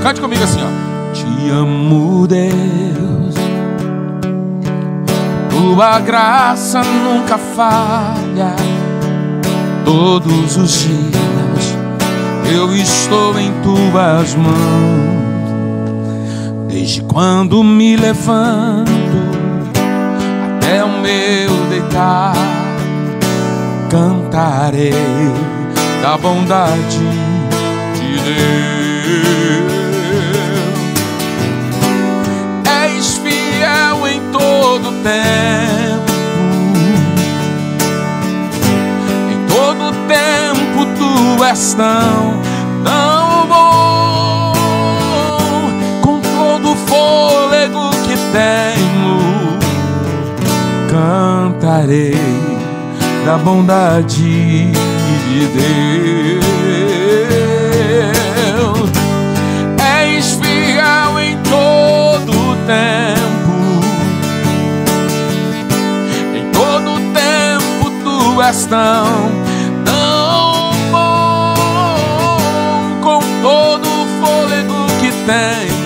Cante comigo assim, ó. Te amo, Deus, tua graça nunca falha. Todos os dias eu estou em tuas mãos. Desde quando me levanto até o meu deitar, cantarei da bondade de Deus. És fiel em todo tempo, em todo tempo tu és tão bom. Com todo o fôlego que tenho, cantarei da bondade de Deus. És fiel em todo tempo, em todo tempo tu és tão bom. Com todo o fôlego que tenho,